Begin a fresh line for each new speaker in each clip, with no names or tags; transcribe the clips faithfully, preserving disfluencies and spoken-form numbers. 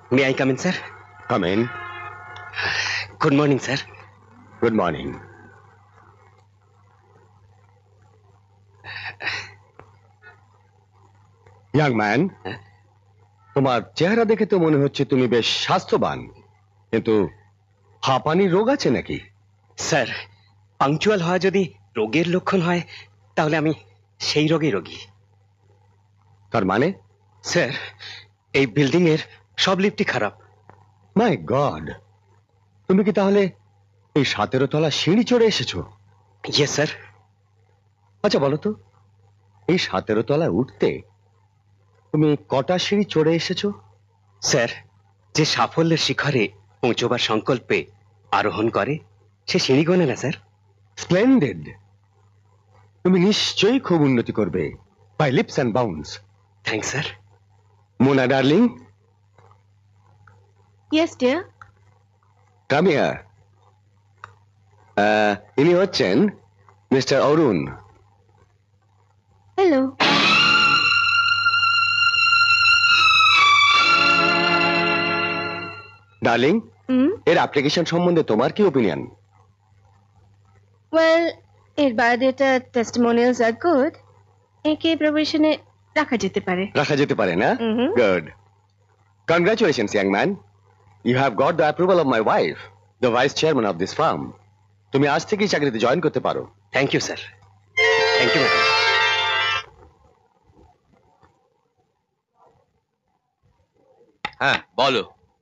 May I come in, sir?
Come in.
Good morning, sir.
Good morning. Young man, তোমার চেহারা দেখে তো মনে হচ্ছে তুমি বেশ স্বাস্থ্যবান, কিন্তু হাঁপানির রোগ আছে নাকি?
স্যার, পাংচুয়াল হওয়া যদি রোগের লক্ষণ হয় তাহলে আমি সেই রোগের রোগী।
তার মানে?
স্যার, এই বিল্ডিং এর সব লিফটই খারাপ।
মাই গড, তুমি কি তাহলে এই সতেরো তলা সিঁড়ি চড়ে এসেছো?
Yes sir.
আচ্ছা বলো তো, এই সতেরো তলা উঠতে তুমি কটা সিঁড়ি চড়ে এসেছো?
স্যার, যে সাফল্যের শিখরে পৌঁছবার সংকল্পে আরোহণ করে সে সিঁড়ি গোনে না স্যার।
স্প্লেন্ডেড, তুমি নিশ্চয়ই খুব উন্নতি করবে by leaps and bounds.
Thanks sir.
Mona darling.
Yes dear.
Come here. ইনি হচ্ছেন মিস্টার অরুণ।
হ্যালো।
ডার্লিং, এর অ্যাপ্লিকেশন সম্বন্ধে তোমার কি ওপিনিয়ন?
ওয়েল, এর বায়োডেটা টেস্টিমোনিয়ালস আর গুড। একে প্রবেশনে রাখা যেতে পারে।
রাখা যেতে পারে না? Good. Congratulations young man, you have got the approval of my wife, the vice chairman of this firm. তুমি আজ থেকেই চাকরিতে জয়েন করতে পারো।
Thank you sir. Thank you madam.
হ্যাঁ বলো।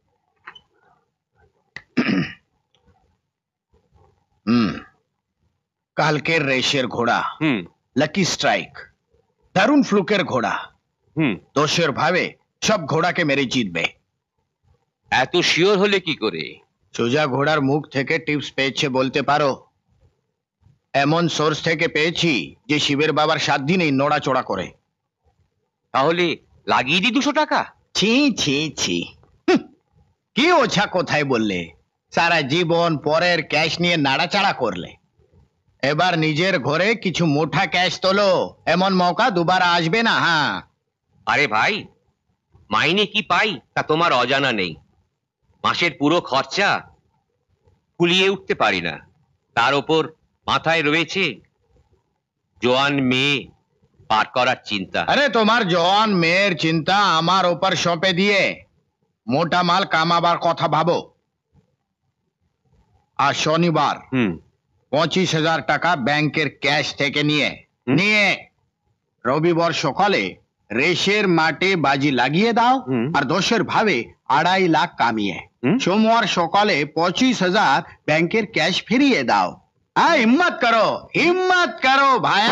হুম, কালকের রেসের ঘোড়া হুম লাকি স্ট্রাইক, দারুণ ফ্লুকের ঘোড়া। হুম দোষের ভাবে সব ঘোড়াকে মেরে জিতবে।
এত শিওর হলে কি করে?
সোজা ঘোড়ার মুখ থেকে টিপস পেয়েছে বলতে পারো। এমন সোর্স থেকে পেয়েছি যে শিবের বাবার সাত দিনেই নড়াচড়া করে।
তাহলে লাগিয়ে দি দুশো টাকা?
ছি ছি ছি, কি ওছা কোথায় বললে? সারা জীবন পরের ক্যাশ নিয়ে নাড়াচাড়া করলে, এবার নিজের ঘরে কিছু মোটা ক্যাশ তোলো, এমন মৌকা দুবার আসবে না। হ্যাঁ
আরে ভাই, মাইনে কি পাই তা তোমার অজানা নেই। মাসের পুরো খরচা কুলিয়ে উঠতে পারি না, তার ওপর মাথায় রয়েছে জোয়ান মেয়ে পার করার চিন্তা।
আরে তোমার জোয়ান মেয়ের চিন্তা আমার ওপর সঁপে দিয়ে মোটা মাল কামাবার কথা ভাবো। আর শনিবার হুম পঁচিশ হাজার টাকা ব্যাংকের ক্যাশ থেকে নিয়ে নিয়ে রবিবার সকালে রেশের মাঠে বাজি লাগিয়ে দাও, আর দোষের ভাবে আড়াই লাখ কামিয়ে সোমবার সকালে পঁচিশ হাজার ব্যাংকের ক্যাশ ফিরিয়ে দাও। হ্যাঁ, হিম্মত করো, হিম্মত করো ভাইয়া।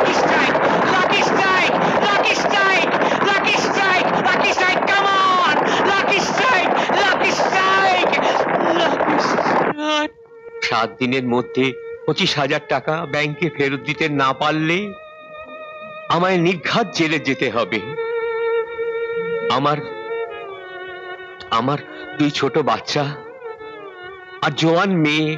সাত দিনের মধ্যে পঁচিশ হাজার টাকা ব্যাংকে ফেরত দিতে না পারলে আমায় নির্ঘাত জেলে যেতে হবে। আমার আমার দুই ছোট বাচ্চা আর জোয়ান মেয়ে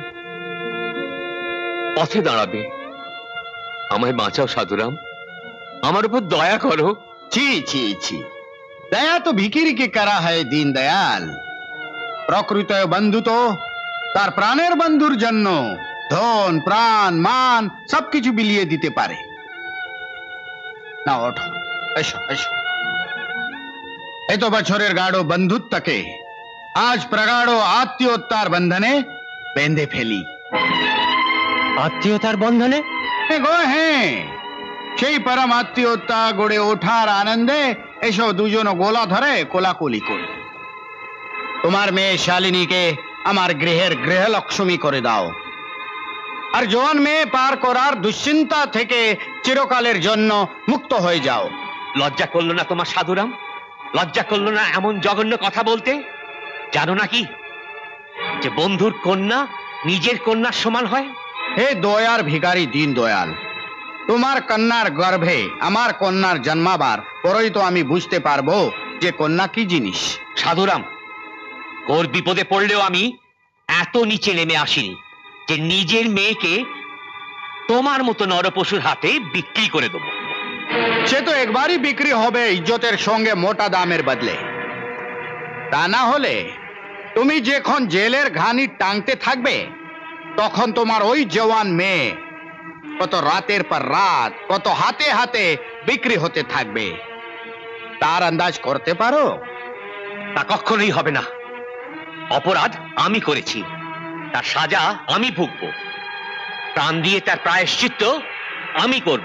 পথে দাঁড়াবে। আমায় বাঁচাও সাধুরাম, আমার উপর দয়া করো।
ছি ছি ছি, দয়া তো ভিখিরিকে করা হয় দীন দয়াল। প্রকৃত বন্ধু তো তার প্রাণের বন্ধুর জন্য ধন প্রাণ মান সবকিছু বিলিয়ে দিতে পারে। না ওঠো, এসো এসো। এত বছরের গাঢ় বন্ধুত্বকে আজ প্রগাঢ় আত্মীয়তার বন্ধনে বেঁধে ফেলি।
আত্মীয়তার বন্ধনে?
গো হ্যাঁ, সেই পরম আত্মীয়তা গড়ে ওঠার আনন্দে এসো দুজন গোলা ধরে কোলাকুলি করি। তোমার মেয়ে শালিনীকে আমার গৃহের গৃহলক্ষ্মী করে দাও, আর জোয়ান মেয়ে পার করার দুশ্চিন্তা থেকে চিরকালের জন্য মুক্ত হয়ে যাও।
লজ্জা করলো না তোমার সাধুরাম? লজ্জা করলো না এমন জঘন্য কথা বলতে? জানো নাকি যে বন্ধুর কন্যা নিজের কন্যার সমান হয়?
হে দয়ার ভিখারি দীন দয়াল, তোমার কন্যার গর্ভে আমার কন্যার জন্মাবার পরই তো আমি বুঝতে পারবো যে কন্যা কি জিনিস।
সাধুরাম, ওর বিপদে পড়লেও আমি এত নিচে নেমে আসিনি যে নিজের মেয়েকে তোমার মতো নরপশুর হাতে বিক্রি করে দেবো।
সে তো একবারই বিক্রি হবে ইজ্জতের সঙ্গে মোটা দামের বদলে। তা না হলে তুমি যখন জেলের ঘানি টাঙতে থাকবে তখন তোমার ওই জওয়ান মেয়ে কত রাতের পর রাত কত হাতে হাতে বিক্রি হতে থাকবে তার আন্দাজ করতে পারো?
তা কখনোই হবে না। অপরাধ আমি করেছি, তার সাজা আমি ভুগব, প্রাণ দিয়ে তার প্রায়শ্চিত্ত আমি করব।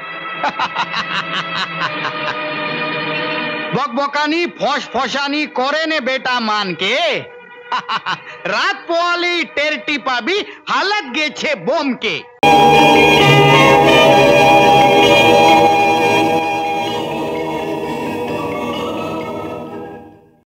বকবকানি ফস ফসানি করে নে বেটা মানকে। রাত পোয়ালি টেরটি পাবি হালত গেছে বোমকে।